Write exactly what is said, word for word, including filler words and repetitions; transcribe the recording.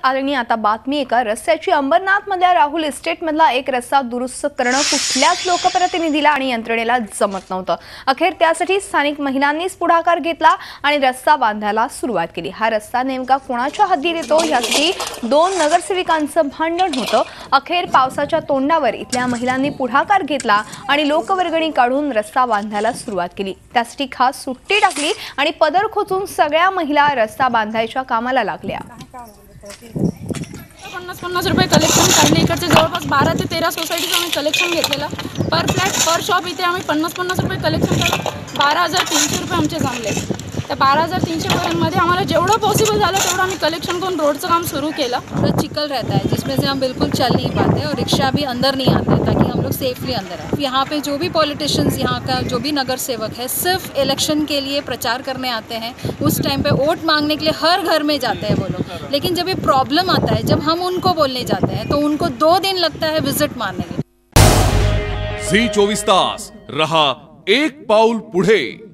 आणि आता बातमी एका रस्त्याची। अंबरनाथ मधल्या राहुल इस्टेट मधला एक रस्ता दुरुस्त करणं कुठल्याच लोकप्रतिनिधीला आणि यंत्रणेला जमत नव्हतं। अखेर त्यासाठी स्थानिक महिलांनीच पुढाकार घेतला आणि रस्ता बांधायला सुरुवात केली। हा रस्ता नेमका कोणाच्या हद्दीत येतो यासाठी दोन नगरसेवकांचं भांडण होतं। अखेर पावसाच्या तोंडावर इथल्या महिलांनी पुढाकार घेतला आणि लोकवर्गणी काढून रस्ता बांधायला सुरुवात केली। त्यासाठी खास सुट्टी टाकली आणि पदर खोचून सगळ्या महिला रस्ता बांधायच्या कामाला लागल्या। पन्नास पन्नास रुपये कलेक्शन काढले। इकडचे जवळपास बारा ते तेरा सोसायटीचं आम्ही कलेक्शन घेतलेलं। पर फ्लॅट पर शॉप इथे आम्ही पन्नास पन्नास रुपये कलेक्शन करून बारा हजार तीनशे रुपये आमचे जमले। त्या बारा हजार तीनशे रुपयांमध्ये आम्हाला जेवढं पॉसिबल झालं तेवढं आम्ही कलेक्शन करून रोडचं काम सुरू केलं। पूरा चिकल रहता है जिसमें से हम बिल्कुल चल नहीं पाते और रिक्शा भी अंदर नहीं आते ताकि हम लोग सेफली अंदर आए। यहाँ पे जो भी पॉलिटिशियंस, यहाँ का जो भी नगर सेवक है, सिर्फ इलेक्शन के लिए प्रचार करने आते हैं। उस टाइम पे वोट मांगने के लिए हर घर में जाते हैं वो लोग, लेकिन जब ये प्रॉब्लम आता है, जब हम उनको बोलने जाते हैं तो उनको दो दिन लगता है विजिट मारने के। झी चोवीस तास रहा एक पाऊल पुढे।